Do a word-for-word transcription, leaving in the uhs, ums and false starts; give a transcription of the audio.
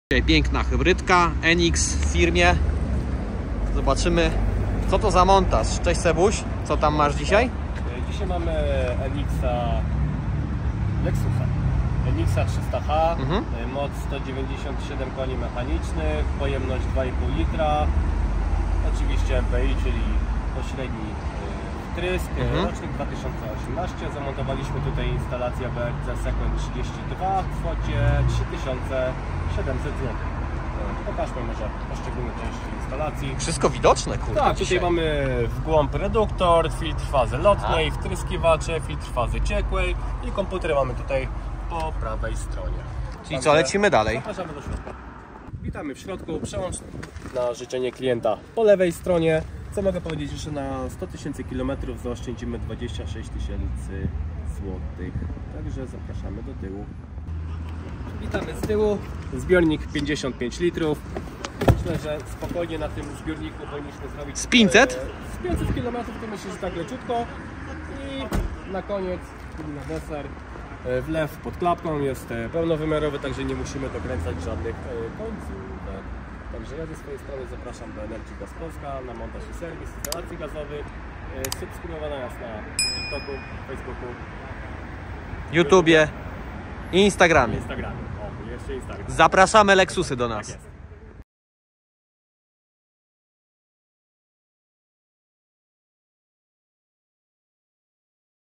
Dzisiaj piękna hybrydka N X w firmie. Zobaczymy, co to za montaż. Cześć Sebuś, co tam masz dzisiaj? Dzisiaj mamy N X-a Lexusa N X-a trzysta H, mhm. moc sto dziewięćdziesiąt siedem koni mechanicznych, pojemność dwa i pół litra, oczywiście M P I, czyli pośredni wtrysk, mhm. rocznik dwa tysiące osiemnasty. Zamontowaliśmy tutaj instalację B R C Sequent trzydzieści dwa w kwocie trzy tysiące siedemset złotych. Pokażmy może poszczególne części instalacji. Wszystko widoczne, kurde. Tak, tutaj mamy w głąb reduktor, filtr fazy lotnej, A. wtryskiwacze, filtr fazy ciekłej i komputer mamy tutaj po prawej stronie. Czyli co, lecimy dalej? Zapraszamy do środka. Witamy w środku, przełącz na życzenie klienta po lewej stronie. Co mogę powiedzieć, że na sto tysięcy kilometrów zaoszczędzimy dwadzieścia sześć tysięcy złotych. Także zapraszamy do tyłu. Witamy z tyłu. Zbiornik pięćdziesiąt pięć litrów. Myślę, że spokojnie na tym zbiorniku powinniśmy zrobić z pięćset? Z pięćset kilometrów, to myślę, że tak leciutko. I na koniec, na deser, wlew pod klapką jest pełnowymiarowy, także nie musimy dokręcać żadnych końcówek. Także ja ze swojej strony zapraszam do Energy Gas Polska na montaż i serwis instalacji gazowych. Subskrybowana nas na TikToku, Facebooku, YouTubie i Instagramie. Instagramie. O, jeszcze Instagram. Zapraszamy Lexusy do nas. Tak jest.